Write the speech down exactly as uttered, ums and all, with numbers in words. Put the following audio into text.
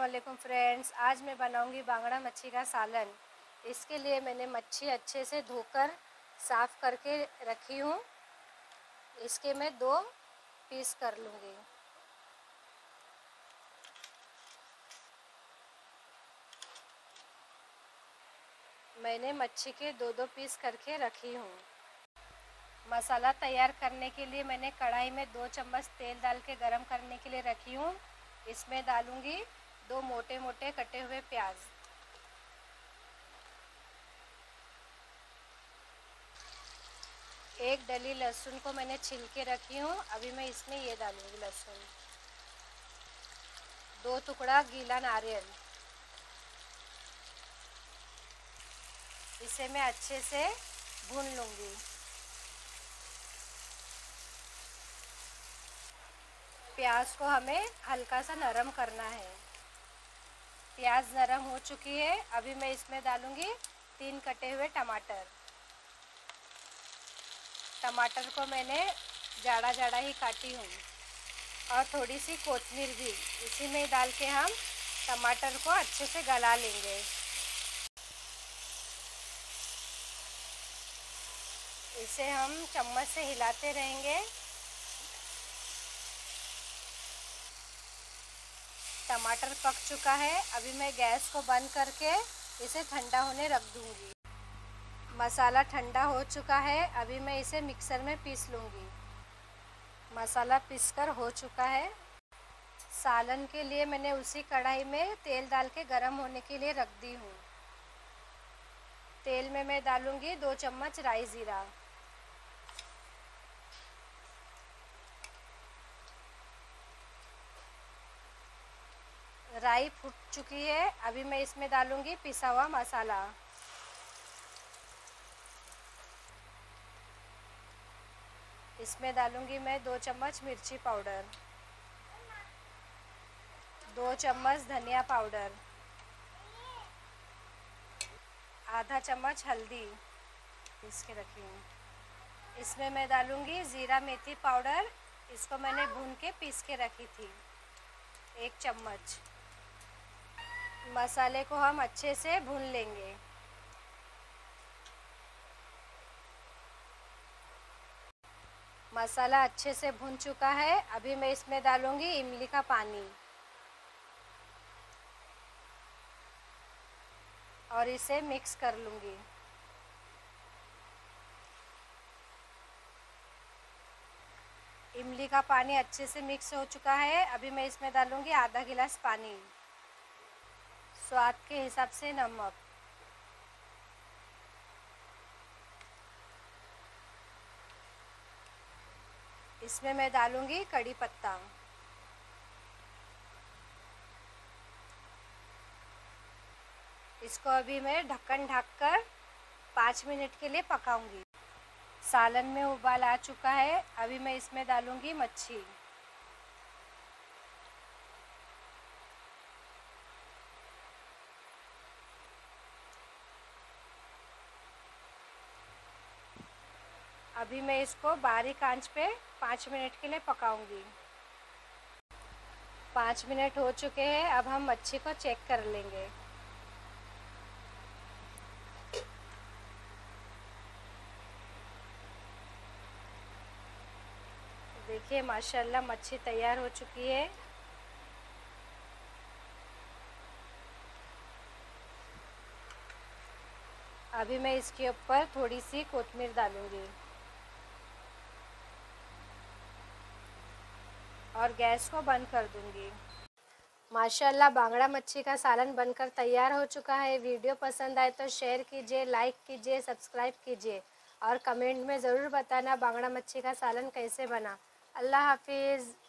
वालेकुम फ्रेंड्स। आज मैं बनाऊंगी बांगड़ा मच्छी का सालन। इसके लिए मैंने मच्छी अच्छे से धोकर साफ़ करके रखी हूँ। इसके मैं दो पीस कर लूँगी। मैंने मच्छी के दो दो पीस करके रखी हूँ। मसाला तैयार करने के लिए मैंने कढ़ाई में दो चम्मच तेल डाल के गरम करने के लिए रखी हूँ। इसमें डालूँगी दो मोटे मोटे कटे हुए प्याज, एक डली लहसुन को मैंने छिल के रखी हूँ। अभी मैं इसमें ये डालूँगी लहसुन, दो टुकड़ा गीला नारियल। इसे मैं अच्छे से भून लूँगी। प्याज को हमें हल्का सा नरम करना है। प्याज नरम हो चुकी है। अभी मैं इसमें डालूँगी तीन कटे हुए टमाटर। टमाटर को मैंने जाड़ा जाड़ा ही काटी हूँ और थोड़ी सी कोथिमीर भी इसी में डाल के हम टमाटर को अच्छे से गला लेंगे। इसे हम चम्मच से हिलाते रहेंगे। टमाटर पक चुका है। अभी मैं गैस को बंद करके इसे ठंडा होने रख दूँगी। मसाला ठंडा हो चुका है। अभी मैं इसे मिक्सर में पीस लूँगी। मसाला पीसकर हो चुका है। सालन के लिए मैंने उसी कढ़ाई में तेल डाल के गरम होने के लिए रख दी हूँ। तेल में मैं डालूँगी दो चम्मच राई ज़ीरा, राई फूट चुकी है। अभी मैं इसमें डालूँगी पिसा हुआ मसाला। इसमें डालूँगी मैं दो चम्मच मिर्ची पाउडर, दो चम्मच धनिया पाउडर, आधा चम्मच हल्दी पीस के रखी हूँ। इसमें मैं डालूँगी ज़ीरा मेथी पाउडर। इसको मैंने भून के पीस के रखी थी, एक चम्मच। मसाले को हम अच्छे से भून लेंगे। मसाला अच्छे से भून चुका है। अभी मैं इसमें डालूँगी इमली का पानी और इसे मिक्स कर लूँगी। इमली का पानी अच्छे से मिक्स हो चुका है। अभी मैं इसमें डालूँगी आधा गिलास पानी, स्वाद के हिसाब से नमक। इसमें मैं डालूँगी कड़ी पत्ता। इसको अभी मैं ढक्कन ढककर पाँच मिनट के लिए पकाऊंगी। सालन में उबाल आ चुका है। अभी मैं इसमें डालूँगी मच्छी। अभी मैं इसको बारीक आंच पे पाँच मिनट के लिए पकाऊंगी। पाँच मिनट हो चुके हैं। अब हम मच्छी को चेक कर लेंगे। देखिए माशाल्लाह मच्छी तैयार हो चुकी है। अभी मैं इसके ऊपर थोड़ी सी कोथिमीर डालूंगी और गैस को बंद कर दूंगी। माशाल्लाह बांगड़ा मच्छी का सालन बनकर तैयार हो चुका है। वीडियो पसंद आए तो शेयर कीजिए, लाइक कीजिए, सब्सक्राइब कीजिए और कमेंट में ज़रूर बताना बांगड़ा मच्छी का सालन कैसे बना। अल्लाह हाफिज़।